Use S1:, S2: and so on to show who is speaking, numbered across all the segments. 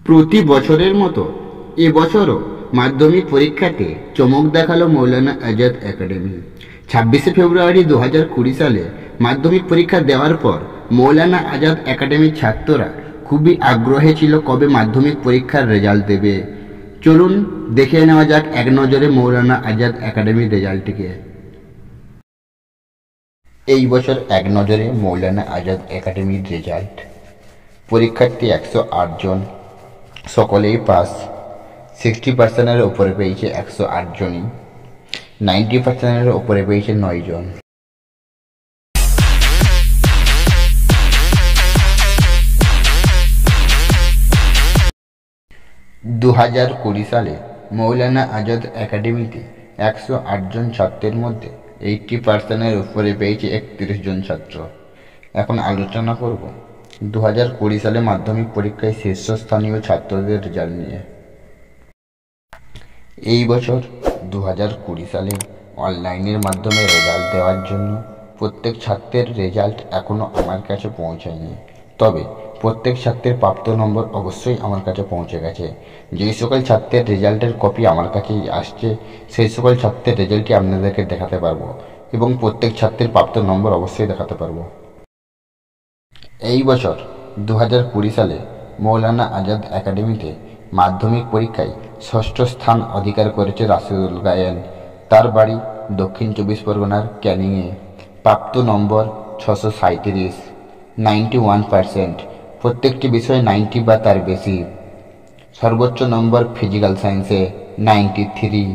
S1: প্রতি বছরের মতো এবছরও মাধ্যমিক পরীক্ষাতে চমক দেখালো মৌলানা আজাদ একাডেমি। 26শে ফেব্রুয়ারি 2020 সালে মাধ্যমিক পরীক্ষা দেওয়ার পর মৌলানা আজাদ একাডেমির ছাত্ররা খুবই আগ্রহে ছিল কবে মাধ্যমিক পরীক্ষার রেজাল্ট দেবে। চলুন দেখে নেওয়া যাক এক নজরে মৌলানা আজাদ একাডেমির রেজাল্টটিকে। এই বছর এক নজরে মৌলানা আজাদ একাডেমির রেজাল্ট। পরীক্ষার্থী 108 জন, সকলেই পাস। 60%-এর উপরে পেয়েছে 108 জনই। 90%-এর উপরে পেয়েছে 9 জন। (2020) সালে মৌলানা আজাদ একাডেমিতে 108 জন ছাত্রের মধ্যে 80%-এর উপরে পেয়েছে 31 জন ছাত্র। এখন আলোচনা করব 2020 সালে মাধ্যমিক পরীক্ষায় শীর্ষস্থানীয় ছাত্রদের রেজাল্ট নিয়ে। এই বছর 2020 সালে অনলাইনের মাধ্যমে রেজাল্ট দেওয়ার জন্য প্রত্যেক ছাত্রের রেজাল্ট এখনও আমার কাছে পৌঁছায়নি, তবে প্রত্যেক ছাত্রের প্রাপ্ত নম্বর অবশ্যই আমার কাছে পৌঁছে গেছে। যেই সকল ছাত্রের রেজাল্টের কপি আমার কাছে আসছে সেই সকল ছাত্রের রেজাল্টটি আপনাদেরকে দেখাতে পারবো এবং প্রত্যেক ছাত্রের প্রাপ্ত নম্বর অবশ্যই দেখাতে পারবো। এই বছর 2020 সালে মৌলানা আজাদ একাডেমিতে মাধ্যমিক পরীক্ষায় 6ষ্ঠ স্থান অধিকার করেছে রাশেদুল গায়েন। তার বাড়ি দক্ষিণ 24 পরগনার ক্যানিংয়ে। প্রাপ্ত নম্বর 637, 91%। প্রত্যেকটি বিষয়ে 90 বা তার বেশি। সর্বোচ্চ নম্বর ফিজিক্যাল সায়েন্সে 93।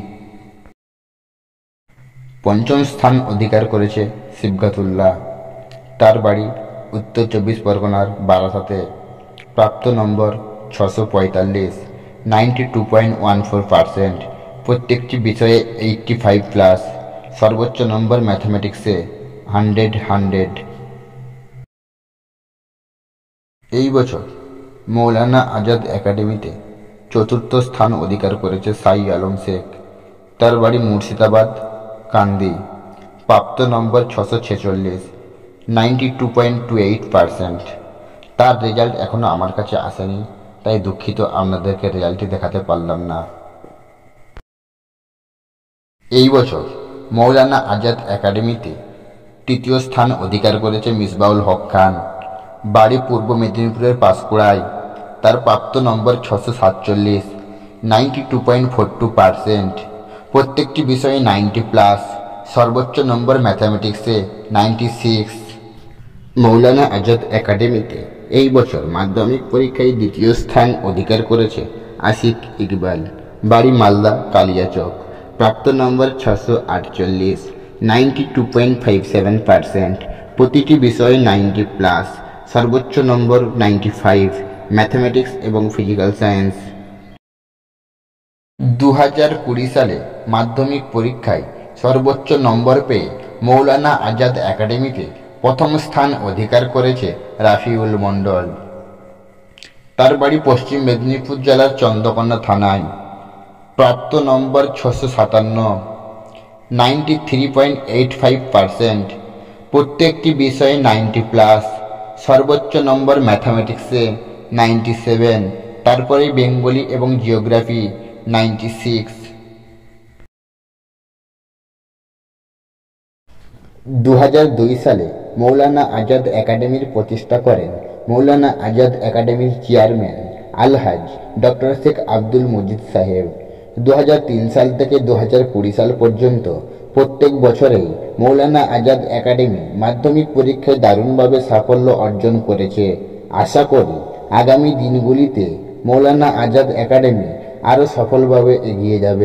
S1: পঞ্চম স্থান অধিকার করেছে সিবগাতুল্লাহ। তার বাড়ি উত্তর 24 পরগনার বারাসাতে। প্রাপ্ত নম্বর 645, 92.14%। প্রত্যেকটি বিষয়ে 85+। সর্বোচ্চ নম্বর ম্যাথমেটিক্সে 100। এই বছর মৌলানা আজাদ একাডেমিতে 4র্থ স্থান অধিকার করেছে সাই আলম শেখ। তার বাড়ি মুর্শিদাবাদ কান্দি। প্রাপ্ত নম্বর 646, 92.28%। তার রেজাল্ট এখনও আমার কাছে আসেনি, তাই দুঃখিত আপনাদেরকে রেজাল্টটি দেখাতে পারলাম না। এই বছর মৌলানা আজাদ একাডেমিতে 3য় স্থান অধিকার করেছে মিসবাউল হক খান। বাড়ি পূর্ব মেদিনীপুরের পাঁশকুড়ায়। তার প্রাপ্ত নম্বর 647, 92.42%। প্রত্যেকটি বিষয়ে 90+। সর্বোচ্চ নম্বর ম্যাথামেটিক্সে 96। মৌলানা আজাদ একাডেমিতে এই বছর মাধ্যমিক পরীক্ষায় 2য় স্থান অধিকার করেছে আশিক ইকবাল। বাড়ি মালদা কালিয়াচক। প্রাপ্ত নম্বর 648, 92.57%। প্রতিটি বিষয়ে 90+। সর্বোচ্চ নম্বর 95, ম্যাথমেটিক্স এবং ফিজিক্যাল সায়েন্স। 2020 সালে মাধ্যমিক পরীক্ষায় সর্বোচ্চ নম্বর পেয়ে মৌলানা আজাদ একাডেমিতে প্রথম স্থান অধিকার করেছে রাফিউল মণ্ডল। তার বাড়ি পশ্চিম মেদিনীপুর জেলার চন্দ্রকোনা থানায়। প্রাপ্ত নম্বর 657, 93.85%। প্রত্যেকটি বিষয়ে 90+। সর্বোচ্চ নম্বর ম্যাথামেটিক্সে 97। তারপরে বেঙ্গলি এবং জিওগ্রাফি 96। 2002 সালে মৌলানা আজাদ একাডেমির প্রতিষ্ঠা করেন মৌলানা আজাদ একাডেমির চেয়ারম্যান আলহাজ ডক্টর শেখ আব্দুল মজিদ সাহেব। 2003 সাল থেকে 2020 সাল পর্যন্ত প্রত্যেক বছরেই মৌলানা আজাদ একাডেমি মাধ্যমিক পরীক্ষায় দারুণভাবে সাফল্য অর্জন করেছে। আশা করি আগামী দিনগুলিতে মৌলানা আজাদ একাডেমি আরও সফলভাবে এগিয়ে যাবে।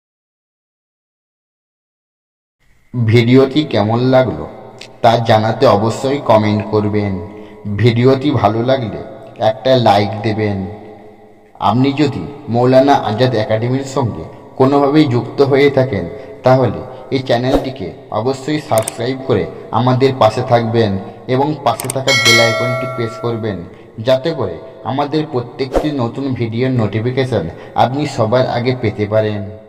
S1: ভিডিওটি কেমন লাগলো তা জানাতে অবশ্যই কমেন্ট করবেন। ভিডিওটি ভালো লাগলে একটা লাইক দেবেন। আপনি যদি মৌলানা আজাদ একাডেমির সঙ্গে কোনোভাবেই যুক্ত হয়ে থাকেন তাহলে এই চ্যানেলটিকে অবশ্যই সাবস্ক্রাইব করে আমাদের পাশে থাকবেন এবং পাশে থাকা বেল আইকনটি প্রেস করবেন, যাতে করে আমাদের প্রত্যেকটি নতুন ভিডিওর নোটিফিকেশন আপনি সবার আগে পেতে পারেন।